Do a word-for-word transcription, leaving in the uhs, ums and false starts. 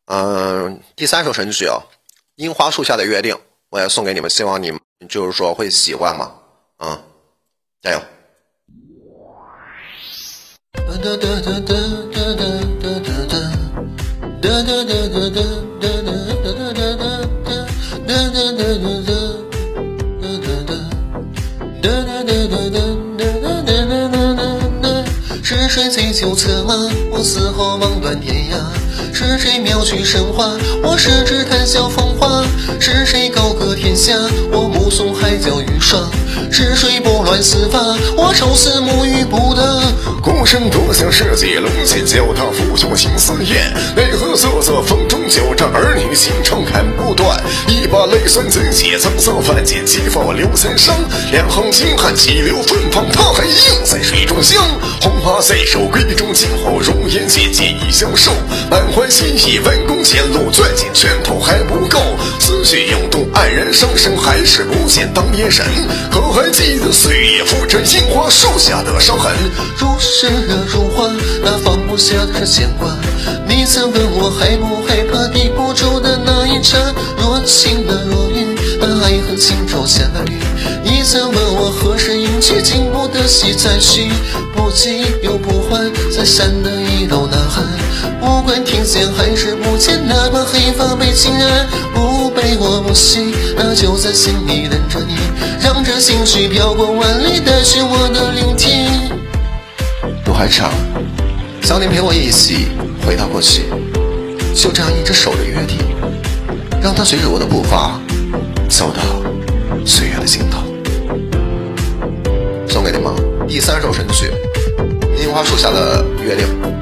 嗯、呃，第三首神曲啊，《樱花树下的约定》，我也送给你们，希望你们就是说会喜欢嘛，嗯，加油。 是谁醉酒策马，我死后望断天涯？是谁妙曲神话，我十指谈笑风华？是谁高歌天下，我目送海角雨霜？是谁拨乱丝发，我愁思沐浴不得？ 孤身夺向世界龙剑，脚踏腐朽青丝燕。奈何瑟瑟风中久战，儿女情长砍不断。一把泪酸怎解，沧桑凡间，肌肤留残伤。两行清汗急流芬芳，他还映在水中香。红花在手，闺中静候，容颜渐渐已消瘦。满怀心意，弯弓前路，攥紧拳头还不够。思绪涌动，黯然伤神，还是不见当年人。可还记得岁月浮沉，樱花树下的伤痕？ 如诗如画，那放不下的是牵挂。你曾问我害不害怕抵不住的那一刹，若晴的若雨，那爱恨情仇下雨。你曾问我何时迎去，经不得喜再续，不急又不缓，在山的一楼呐喊。不管听见还是不见，哪怕黑发被侵染，不悲我不喜，那就在心里等着你，让这心绪飘过万里，带去我的聆听。 路还长，想你陪我一起回到过去，就这样一只手的约定，让它随着我的步伐走到岁月的尽头。送给你们第三首神曲《樱花树下的约定》。